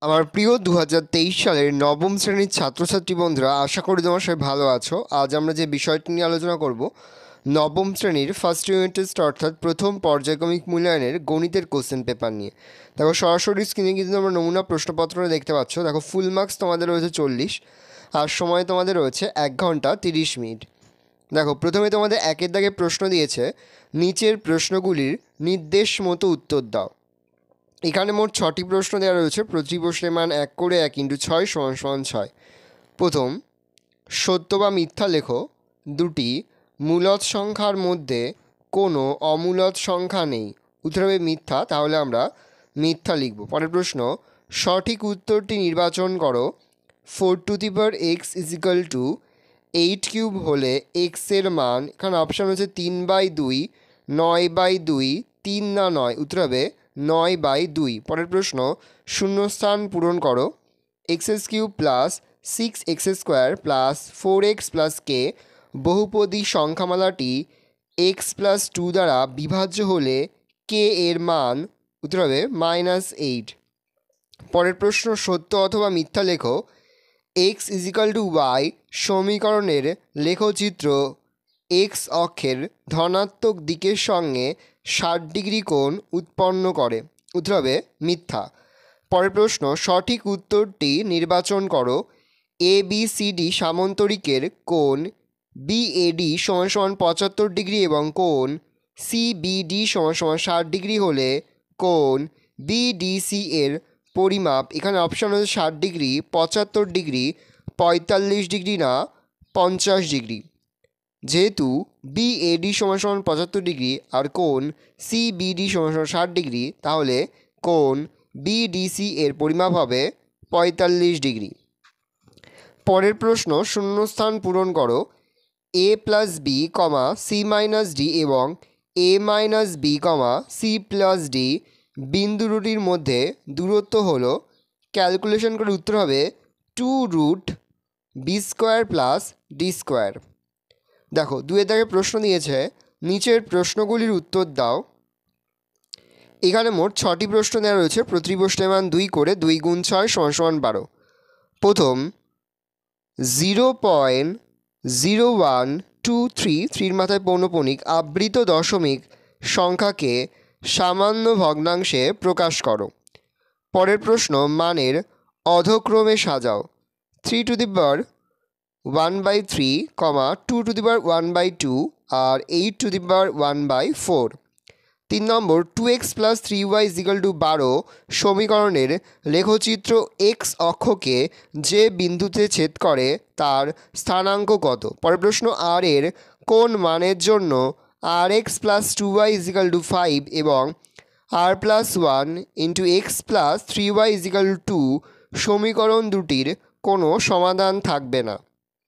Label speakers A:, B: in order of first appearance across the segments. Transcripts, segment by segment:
A: আমার প্রিয় 2023 সালের নবম শ্রেণীর ছাত্রছাত্রী বন্ধুরা, আশা করি তোমার সবাই ভালো আছো। আজ আমরা যে বিষয়টি নিয়ে আলোচনা করব, নবম শ্রেণীর ফার্স্ট ইউনিট টেস্ট অর্থাৎ প্রথম পর্যায়ক্রমিক মূল্যায়নের গণিতের কোশ্চেন পেপার নিয়ে। দেখো, সরাসরি স্ক্রিনে কিন্তু তোমরা নমুনা প্রশ্নপত্র দেখতে পাচ্ছ। দেখো, ফুল মার্কস তোমাদের রয়েছে 40 আর সময় তোমাদের রয়েছে 1 ঘন্টা 30 মিনিট। দেখো, প্রথমে তোমাদের একের দাগে প্রশ্ন দিয়েছে, নিচের প্রশ্নগুলির নির্দেশ মতো উত্তর দাও। এখানে মোট 6টি প্রশ্ন দেওয়া রয়েছে। প্রতি প্রশ্নের মান 1 করে 1 × 6 = 6। প্রথম, সত্য বা মিথ্যা লেখো। দুটি, মূলদ সংখ্যার মধ্যে কোনো অমূলদ সংখ্যা নেই। উত্তর হবে মিথ্যা, তাহলে আমরা মিথ্যা লিখব। পরের প্রশ্ন, সঠিক উত্তরটি নির্বাচন করো। 4x = 8³ হলে x এর মান, এখানে অপশান হচ্ছে 3/2, 9/2, 3 না 9। উত্তর হবে 9/2। পরের প্রশ্ন, শূন্যস্থান পূরণ করো। x³ + 6x² + 4x + k বহুপদী সংখ্যামালাটি x + 2 দ্বারা বিভাজ্য হলে k এর মান, উত্তর হবে -8। পরের প্রশ্ন, সত্য অথবা মিথ্যা লেখো। x = y সমীকরণের লেখচিত্র x অক্ষের ধনাত্মক দিকের সঙ্গে 60 ডিগ্রি কোণ উৎপন্ন করে। উত্তর হবে মিথ্যা। পরের প্রশ্ন, সঠিক উত্তরটি নির্বাচন করো। ABCD সামান্তরিকের কোণ BAD = 75 ডিগ্রি এবং কোণ CBD = 60 ডিগ্রি হলে কোণ BDC এর পরিমাপ, এখানে অপশান হচ্ছে 60 ডিগ্রি, 75 ডিগ্রি, 45 ডিগ্রি না 50 ডিগ্রি। যেহেতু BAD = 75 ডিগ্রি আর কোণ CBD = 60 ডিগ্রি, তাহলে কোণ BDC এর পরিমাপ হবে 45 ডিগ্রি। পরের প্রশ্ন, শূন্যস্থান পূরণ করো। A + B, C - D এবং A - B, C + D বিন্দু দুটির মধ্যে দূরত্ব হলো, ক্যালকুলেশন করে উত্তর হবে 2√B² + D²। দেখো, 2-এর দাগে প্রশ্ন দিয়েছে, নিচের প্রশ্নগুলির উত্তর দাও। এখানে মোট 6টি প্রশ্ন দেওয়া রয়েছে। প্রতি প্রশ্নের মান 2 করে, 2 × 6 = 12। প্রথম, 0.0123 মাথায় পৌনঃপুনিক আবৃত দশমিক সংখ্যাকে সামান্য ভগ্নাংশে প্রকাশ করো। পরের প্রশ্ন, মানের অধক্রমে সাজাও। 3⁻⁴, 2⁻⁴ আর 8⁻⁴। 3 নম্বর, 2x + 3y = 12 সমীকরণের লেখচিত্র x অক্ষকে যে বিন্দুতে ছেদ করে তার স্থানাঙ্ক কত? পরের প্রশ্ন, r এর কোন মানের জন্য rx + 2y = 5 এবং r + 1 × x + 3y = 2 সমীকরণ দুটির কোনো সমাধান থাকবে না।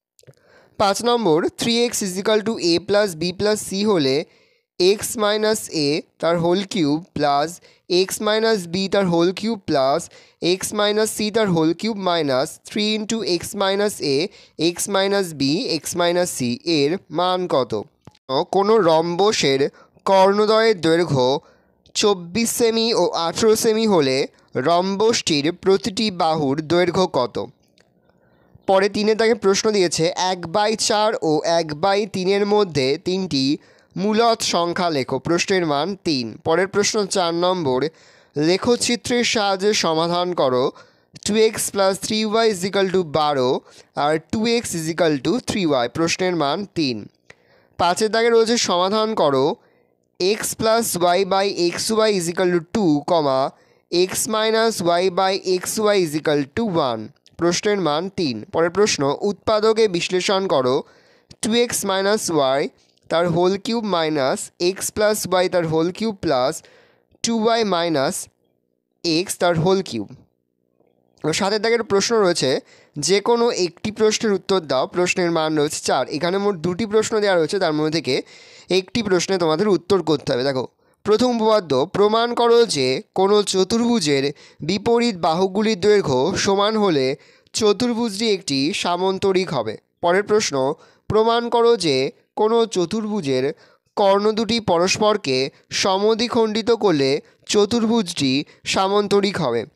A: 5 number, 3x = a + b + c হলে x - a তার whole cube plus x - b তার whole cube plus x - c তার whole cube minus 3 × x - a, x - b, x - c এর মান কত? কোনো রম্বসের কর্ণদ্বয়ের দৈর্ঘ্য 24 সেমি ও 18 সেমি হলে রম্বসটির প্রতিটি বাহুর দৈর্ঘ্য কত? পরে 3-এর দাগে প্রশ্ন দিয়েছে, 1/4 ও 1/3 মধ্যে 3টি মূলদ সংখ্যা লেখো। প্রশ্নের মান 3। পরের প্রশ্ন 4 নম্বর, লেখচিত্রের সাহায্যে সমাধান করো। 2x + 3y = 12 আর 2x = 3y। প্রশ্নের মান 3। 5-এর দাগে রয়েছে, সমাধান করো। x + y/xy = 2, x - y/xy = 1। প্রশ্নের মান 3। পরের প্রশ্ন, উৎপাদকে বিশ্লেষণ করো। 2x - y তার whole cube minus x + y তার whole cube plus 2y - x তার হোল কিউব। 7-এর দাগের প্রশ্ন রয়েছে, যে কোনো একটি প্রশ্নের উত্তর দাও। প্রশ্নের মান রয়েছে 4। এখানে মোট 2টি প্রশ্ন দেওয়া রয়েছে, তার মধ্যে থেকে একটি প্রশ্নে তোমাদের উত্তর করতে হবে। দেখো, প্রথম উপপাদ্য, প্রমাণ করো যে কোনো চতুর্ভুজের বিপরীত বাহুগুলির দৈর্ঘ্য সমান হলে চতুর্ভুজটি একটি সামান্তরিক হবে। পরের প্রশ্ন, প্রমাণ করো যে কোনো চতুর্ভুজের কর্ণ দুটি পরস্পরকে সমদ্বিখণ্ডিত করলে চতুর্ভুজটি সামান্তরিক হবে।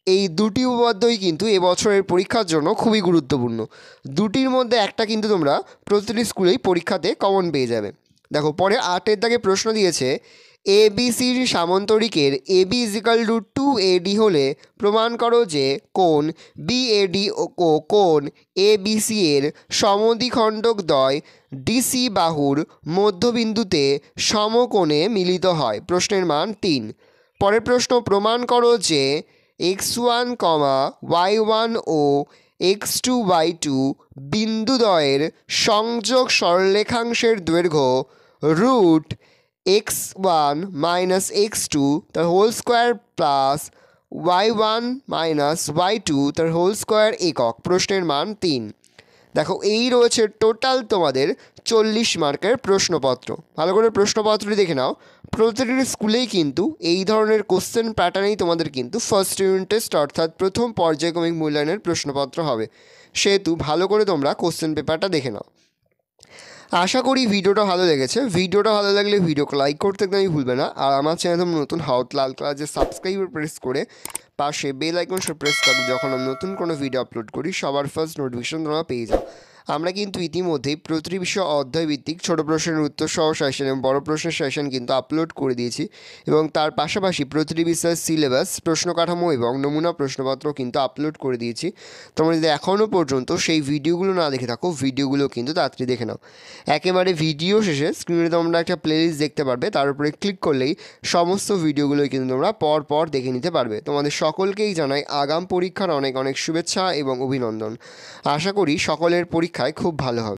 A: এই দুটি উপপাদ্যই কিন্তু এবছরের পরীক্ষার জন্য খুবই গুরুত্বপূর্ণ। দুটির মধ্যে একটা কিন্তু তোমরা প্রতিটি স্কুলেই পরীক্ষাতে কমন পেয়ে যাবে। দেখো পরে 8 দাগে প্রশ্ন দিয়েছে, এবিসির সামান্তরিকের এবি ইজিক্যাল টু 2AD হলে প্রমাণ করো যে কোণ বিএডি ও কোণ এবিসি এর সমদ্বিখণ্ডক দ্বয় ডিসি বাহুর মধ্যবিন্দুতে সমকোণে মিলিত হয়। প্রশ্নের মান 3। পরের প্রশ্ন, প্রমাণ করো যে x1, y1 ও x2, y2 বিন্দুদ্বয়ের সংযোগ সরলরেখাংশের দৈর্ঘ্য রুট x1 মাইনাস x2 তার whole square plus y1 minus y2 তার হোল স্কোয়ার একক। প্রশ্নের মান 3। দেখো এই রয়েছে টোটাল তোমাদের 40 মার্কের প্রশ্নপত্র। ভালো করে প্রশ্নপত্রটি দেখে নাও। প্রতিটি স্কুলেই কিন্তু এই ধরনের কোশ্চেন প্যাটার্নেই তোমাদের কিন্তু ফার্স্ট ইউনিট টেস্ট অর্থাৎ প্রথম পর্যায়ক্রমিক মূল্যায়নের প্রশ্নপত্র হবে, সেহেতু ভালো করে তোমরা কোশ্চেন পেপারটা দেখে নাও। আশা করি ভিডিওটা ভালো লেগেছে। ভিডিওটা ভালো লাগলে ভিডিওকে লাইক করতে একদমই ভুলবে না। আর আমার চ্যানেল তোমরা নতুন হাউত লাল কালার যে সাবস্ক্রাইবার প্রেস করে পাশে বেল আইকন সে প্রেস করবে, যখন আমি নতুন কোনো ভিডিও আপলোড করি সবার ফার্স্ট নোটিফিকেশন তোমরা পেয়ে যাও। আমরা কিন্তু ইতিমধ্যেই প্রতিটি বিষয় অধ্যায়ভিত্তিক ছোটো প্রশ্নের উত্তর সহ সেশন এবং বড় প্রশ্নের সেশন কিন্তু আপলোড করে দিয়েছি, এবং তার পাশাপাশি প্রতিটি বিষয়ের সিলেবাস, প্রশ্ন কাঠামো এবং নমুনা প্রশ্নপত্র কিন্তু আপলোড করে দিয়েছি। তোমরা যদি এখনও পর্যন্ত সেই ভিডিওগুলো না দেখে থাকো, ভিডিওগুলো কিন্তু তাড়াতাড়ি দেখে নাও। একেবারে ভিডিও শেষে স্ক্রিনে তোমরা একটা প্লেলিস্ট দেখতে পারবে, তার উপরে ক্লিক করলেই সমস্ত ভিডিওগুলোই কিন্তু তোমরা পর দেখে নিতে পারবে। তোমাদের সকলকেই জানাই আগাম পরীক্ষার অনেক অনেক শুভেচ্ছা এবং অভিনন্দন। আশা করি সকলের পরীক্ষায় খুব ভালো হবে।